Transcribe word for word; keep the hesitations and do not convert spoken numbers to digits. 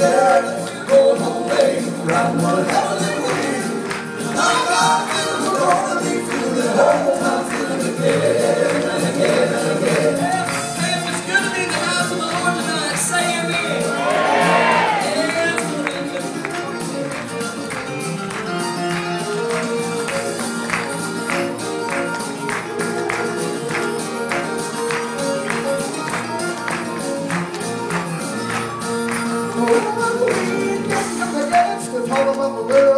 together, going home, baby, round one heavenly way. I'm not feeling, we're gonna be feeling, whole time feeling again and again and again. Hey, if it's good to be in the house of the Lord tonight, say amen. Oh, we get up against the top of the world.